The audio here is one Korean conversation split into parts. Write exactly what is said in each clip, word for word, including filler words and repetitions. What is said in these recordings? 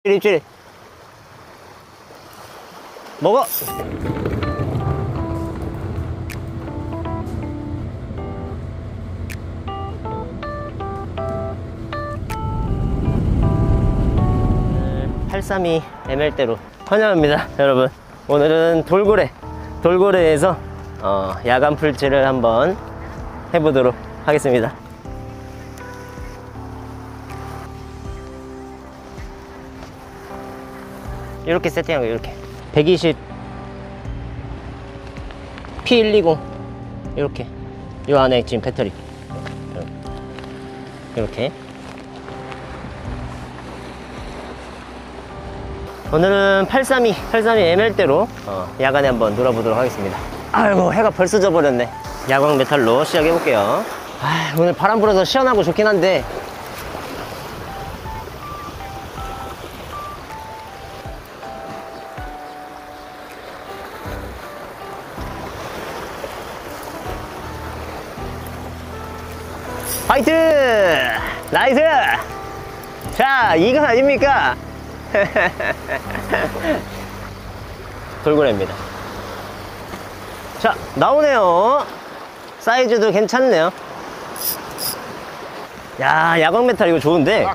입질. 먹어. 팔삼이 엠엘대로 환영합니다 여러분. 오늘은 돌고래 돌고래에서 어, 야간 풀치를 한번 해보도록 하겠습니다. 이렇게 세팅한 거예요. 이렇게 백이십 피 백이십 이렇게 요 안에 지금 배터리 이렇게. 오늘은 팔삼이 엠엘대로 어, 야간에 한번 놀아보도록 하겠습니다. 아이고 해가 벌써 져버렸네. 야광 메탈로 시작해 볼게요. 아, 오늘 바람 불어서 시원하고 좋긴 한데 파이트! 나이스! 자, 이거 아닙니까? 돌고래입니다. 자, 나오네요. 사이즈도 괜찮네요. 야, 야광 메탈 이거 좋은데.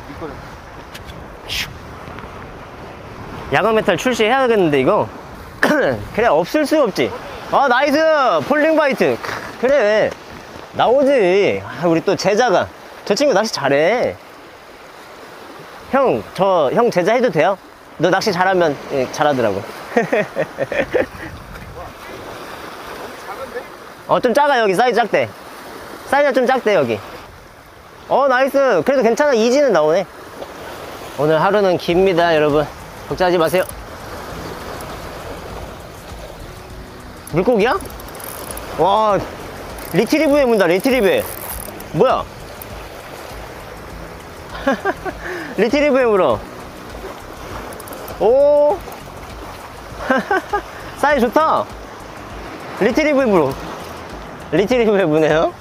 야광 메탈 출시해야겠는데 이거. 그래, 없을 수 없지. 아, 나이스! 폴링 바이트. 그래, 나오지. 아, 우리 또 제자가. 저 친구 낚시 잘해. 형, 저 형 제자 해도 돼요? 너 낚시 잘하면. 예, 잘하더라고. 어, 좀 작아. 여기 사이즈 작대. 사이즈가 좀 작대 여기. 어, 나이스. 그래도 괜찮아. 이지는 나오네. 오늘 하루는 깁니다 여러분. 걱정하지 마세요. 물고기야? 와, 리트리브에 문다. 리트리브에. 뭐야? 리트리브에 물어. 오. 사이즈 좋다. 리트리브에 물어. 리트리브에 무네요.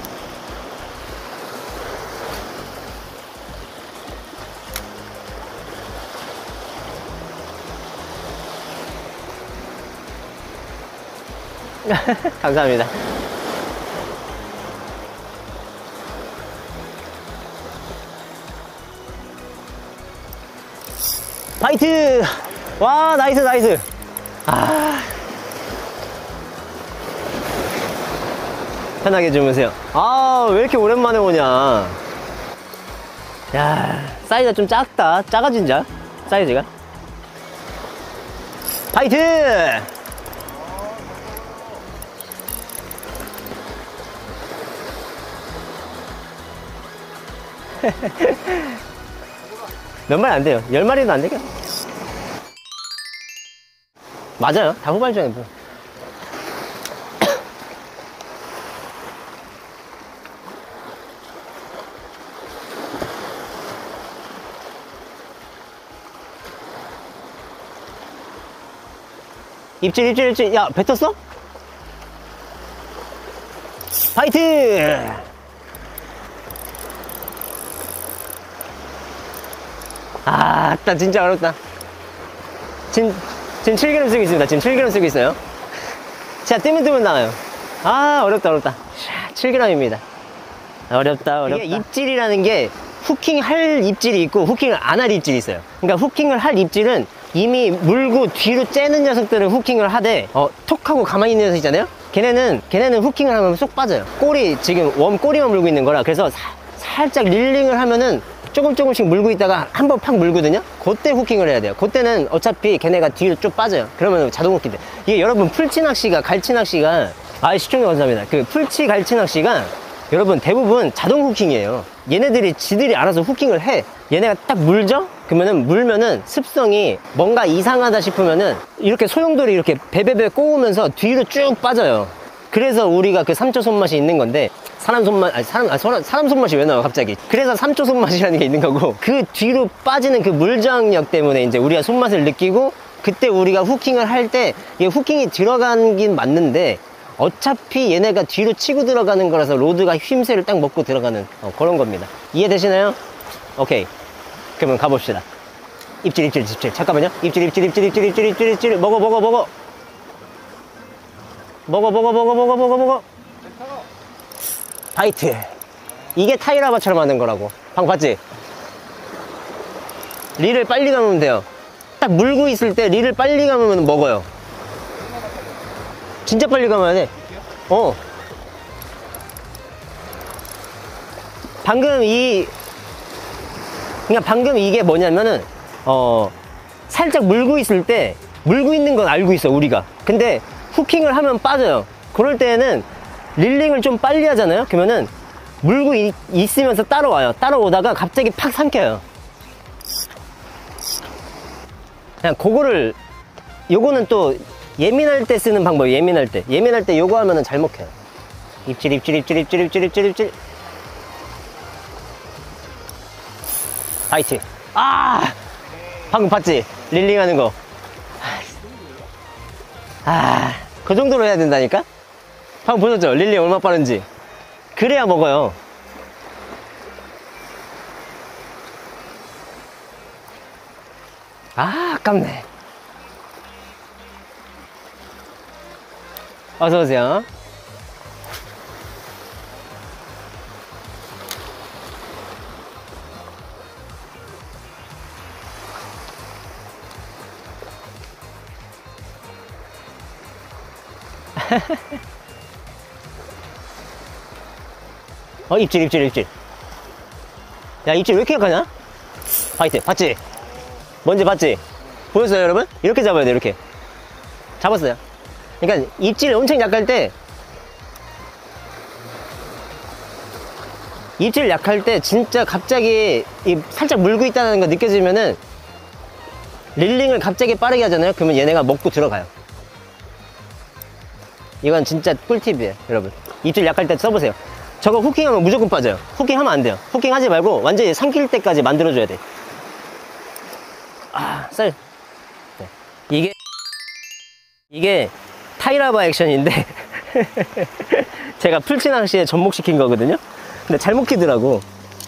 감사합니다. 파이트! 와, 나이스, 나이스. 아. 편하게 주무세요. 아, 왜 이렇게 오랜만에 오냐. 야, 사이즈가 좀 작다. 작아, 진짜. 사이즈가. 파이트! 몇 마리 안 돼요. 열 마리도 안 되겠. 맞아요. 다 후발전에 뭐. 입질, 입질, 입질. 야, 뱉었어? 파이트! 아, 딱 진짜 어렵다. 지금, 지금 칠 그램 쓰고 있습니다. 지금 칠 그램 쓰고 있어요. 자, 뜨면 뜨면 나와요. 아, 어렵다, 어렵다. 칠 그램입니다. 어렵다, 어렵다. 이게 입질이라는 게 후킹 할 입질이 있고 후킹을 안 할 입질이 있어요. 그러니까 후킹을 할 입질은 이미 물고 뒤로 째는 녀석들은 후킹을 하되, 어, 톡 하고 가만히 있는 녀석 있잖아요? 걔네는, 걔네는 후킹을 하면 쏙 빠져요. 꼬리, 지금 웜 꼬리만 물고 있는 거라. 그래서 사, 살짝 릴링을 하면은 조금 조금씩 물고 있다가 한 번 팍 물거든요? 그때 후킹을 해야 돼요. 그때는 어차피 걔네가 뒤로 쭉 빠져요. 그러면 자동 후킹 돼. 이게 여러분 풀치 낚시가, 갈치 낚시가, 아, 시청자 감사합니다. 그 풀치 갈치 낚시가 여러분 대부분 자동 후킹이에요. 얘네들이 지들이 알아서 후킹을 해. 얘네가 딱 물죠? 그러면은 물면은 습성이 뭔가 이상하다 싶으면은 이렇게 소용돌이 이렇게 베베베 꼬우면서 뒤로 쭉 빠져요. 그래서 우리가 그 삼 초 손맛이 있는 건데, 사람 손맛, 아니, 사람, 아니, 사람 손맛이 왜 나와, 갑자기. 그래서 삼 초 손맛이라는 게 있는 거고, 그 뒤로 빠지는 그 물저항력 때문에 이제 우리가 손맛을 느끼고, 그때 우리가 후킹을 할 때, 이게 후킹이 들어가긴 맞는데, 어차피 얘네가 뒤로 치고 들어가는 거라서 로드가 휘임새를 딱 먹고 들어가는 어, 그런 겁니다. 이해되시나요? 오케이. 그러면 가봅시다. 입질, 입질, 입질. 잠깐만요. 입질, 입질, 입질, 입질, 입질, 입질, 입질. 먹어, 먹어, 먹어. 먹어, 먹어, 먹어, 먹어, 먹어, 먹어. 바이트. 이게 타이라바처럼 하는 거라고. 방금 봤지? 릴을 빨리 감으면 돼요. 딱 물고 있을 때 릴을 빨리 감으면 먹어요. 진짜 빨리 감아야 돼. 어. 방금 이, 그러니까 방금 이게 뭐냐면은, 어, 살짝 물고 있을 때, 물고 있는 건 알고 있어, 우리가. 근데 후킹을 하면 빠져요. 그럴 때는 릴링을 좀 빨리 하잖아요? 그러면은 물고 있, 있으면서 따라와요. 따라오다가 갑자기 팍 삼켜요. 그냥 그거를, 요거는 또 예민할 때 쓰는 방법이에요. 예민할 때. 예민할 때 요거 하면은 잘 먹혀요. 입질, 입질, 입질, 입질, 입질, 입질, 입질. 바이트. 아! 방금 봤지? 릴링 하는 거. 아, 그 정도로 해야 된다니까? 방금 보셨죠? 릴링 얼마나 빠른지. 그래야 먹어요. 아, 아깝네. 어서오세요. 어, 입질, 입질, 입질. 야, 입질 왜 이렇게 약하냐? 파이트, 봤지? 뭔지 봤지? 보였어요, 여러분? 이렇게 잡아야 돼, 이렇게. 잡았어요. 그러니까 입질이 엄청 약할 때, 입질 약할 때 진짜 갑자기 이 살짝 물고 있다는 거 느껴지면은 릴링을 갑자기 빠르게 하잖아요? 그러면 얘네가 먹고 들어가요. 이건 진짜 꿀팁이에요, 여러분. 입질 약할 때 써보세요. 저거 후킹하면 무조건 빠져요. 후킹하면 안 돼요. 후킹하지 말고 완전히 삼킬 때까지 만들어줘야 돼. 아, 쌀. 네. 이게, 이게 타이라바 액션인데, 제가 풀치낚시에 접목시킨 거거든요? 근데 잘 먹히더라고.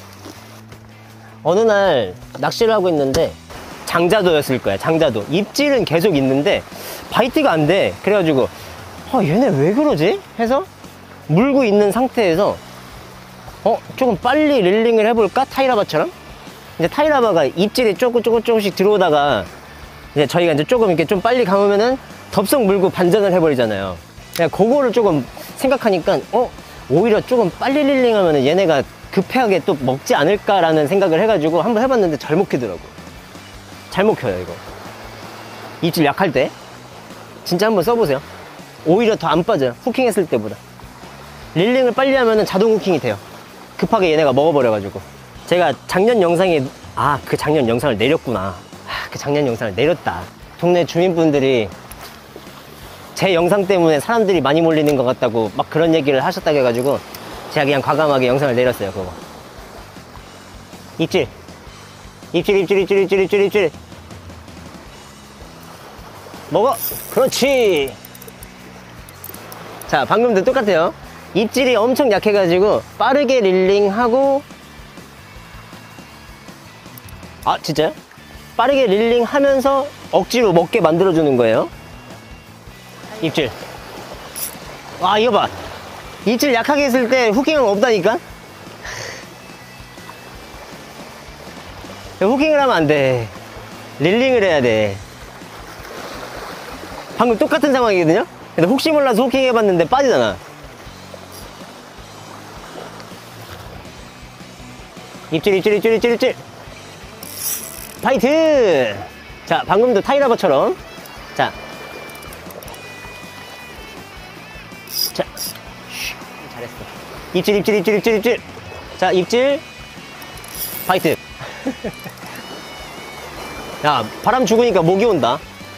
어느 날 낚시를 하고 있는데, 장자도였을 거야, 장자도. 입질은 계속 있는데, 바이트가 안 돼. 그래가지고, 아, 얘네 왜 그러지? 해서 물고 있는 상태에서 어? 조금 빨리 릴링을 해볼까? 타이라바처럼? 이제 타이라바가 입질이 조금 조금 조금씩 들어오다가 이제 저희가 이제 조금 이렇게 좀 빨리 감으면은 덥석 물고 반전을 해버리잖아요. 그냥 그거를 조금 생각하니까 어? 오히려 조금 빨리 릴링하면은 얘네가 급하게 또 먹지 않을까라는 생각을 해가지고 한번 해봤는데 잘 먹히더라고. 잘 먹혀요, 이거. 입질 약할 때 진짜 한번 써보세요. 오히려 더 안 빠져요. 후킹 했을 때보다. 릴링을 빨리 하면은 자동 후킹이 돼요. 급하게 얘네가 먹어버려가지고. 제가 작년 영상에, 아, 그 작년 영상을 내렸구나. 아, 그 작년 영상을 내렸다. 동네 주민분들이 제 영상 때문에 사람들이 많이 몰리는 것 같다고 막 그런 얘기를 하셨다고 해가지고 제가 그냥 과감하게 영상을 내렸어요, 그거. 입질. 입질, 입질, 입질, 입질, 입질, 입질. 먹어! 그렇지! 자, 방금도 똑같아요. 입질이 엄청 약해가지고 빠르게 릴링하고, 아, 진짜요? 빠르게 릴링하면서 억지로 먹게 만들어주는 거예요. 입질. 아, 이거 봐. 입질 약하게 했을 때 후킹은 없다니까? 후킹을 하면 안 돼. 릴링을 해야 돼. 방금 똑같은 상황이거든요? 근데 혹시 몰라서 후킹 해봤는데 빠지잖아. 입질, 입질, 입질, 입질, 입질. 바이트! 자, 방금도 타이라바처럼. 자. 자. 잘했어. 입질, 입질, 입질, 입질, 입질. 자, 입질. 바이트. 야, 바람 죽으니까 목이 온다.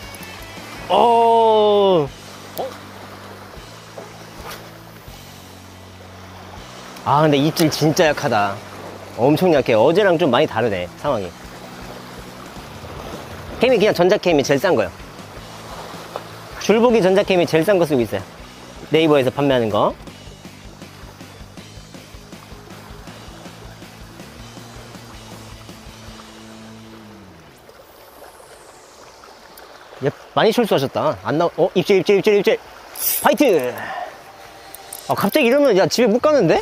어. 어? 아, 근데 입질 진짜 약하다. 엄청 약해. 어제랑 좀 많이 다르네, 상황이. 캠이 그냥 전자캠이 제일 싼 거예요. 줄보기 전자캠이 제일 싼 거 쓰고 있어요. 네이버에서 판매하는 거. 예, 많이 철수하셨다. 안 나오, 어, 입질, 입질, 입질, 입질. 파이트! 아, 갑자기 이러면, 야, 집에 못 가는데?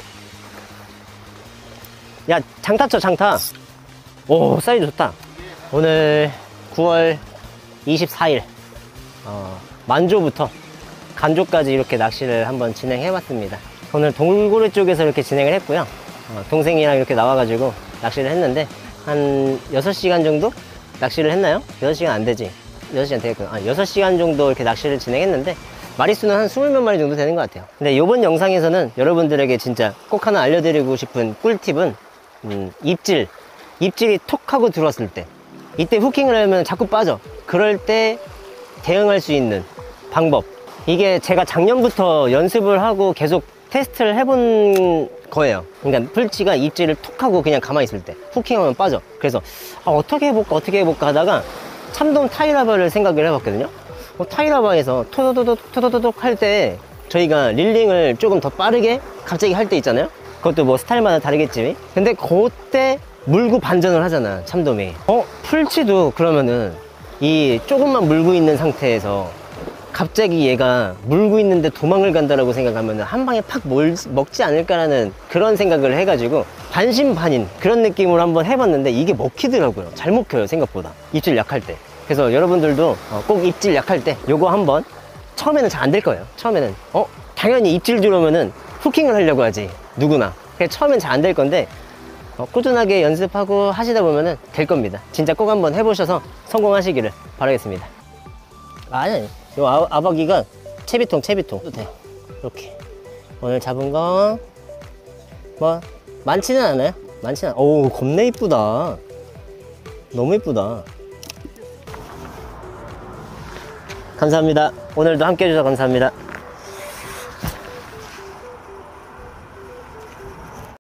야, 장타 쳐, 장타. 오, 사이즈 좋다. 오늘 구월 이십사일, 어, 만조부터 간조까지 이렇게 낚시를 한번 진행해봤습니다. 오늘 동굴고래 쪽에서 이렇게 진행을 했고요. 어, 동생이랑 이렇게 나와가지고 낚시를 했는데, 한 여섯 시간 정도? 낚시를 했나요? 여섯 시간 안 되지. 여섯 시간 되겠구나. 아, 여섯 시간 정도 이렇게 낚시를 진행했는데, 마리수는 한 스물 몇 마리 정도 되는 것 같아요. 근데 이번 영상에서는 여러분들에게 진짜 꼭 하나 알려드리고 싶은 꿀팁은, 음, 입질. 입질이 톡 하고 들어왔을 때. 이때 후킹을 하면 자꾸 빠져. 그럴 때 대응할 수 있는 방법. 이게 제가 작년부터 연습을 하고 계속 테스트를 해본 거예요. 그러니까 풀치가 입질을 톡 하고 그냥 가만히 있을 때 후킹하면 빠져. 그래서 아, 어떻게 해볼까 어떻게 해볼까 하다가 참돔 타이라바를 생각을 해봤거든요. 어, 타이라바에서 토도도독 토도도독 할 때 저희가 릴링을 조금 더 빠르게 갑자기 할 때 있잖아요. 그것도 뭐 스타일마다 다르겠지. 근데 그때 물고 반전을 하잖아, 참돔이. 어, 풀치도 그러면은 이 조금만 물고 있는 상태에서 갑자기 얘가 물고 있는데 도망을 간다라고 생각하면 한 방에 팍 몰, 먹지 않을까라는 그런 생각을 해가지고 반신반인 그런 느낌으로 한번 해봤는데 이게 먹히더라고요. 잘 먹혀요, 생각보다. 입질 약할 때. 그래서 여러분들도 꼭 입질 약할 때 요거 한번, 처음에는 잘 안 될 거예요. 처음에는 어 당연히 입질 들어오면은 후킹을 하려고 하지, 누구나. 그래서 처음엔 잘 안 될 건데 어, 꾸준하게 연습하고 하시다 보면은 될 겁니다. 진짜 꼭 한번 해보셔서 성공하시기를 바라겠습니다. 아니, 아니. 요 아, 아바기가 채비통, 채비통. 돼. 이렇게. 오늘 잡은 거, 뭐, 많지는 않아요. 많지는 않아. 오, 겁나 이쁘다. 너무 이쁘다. 감사합니다. 오늘도 함께 해주셔서 감사합니다.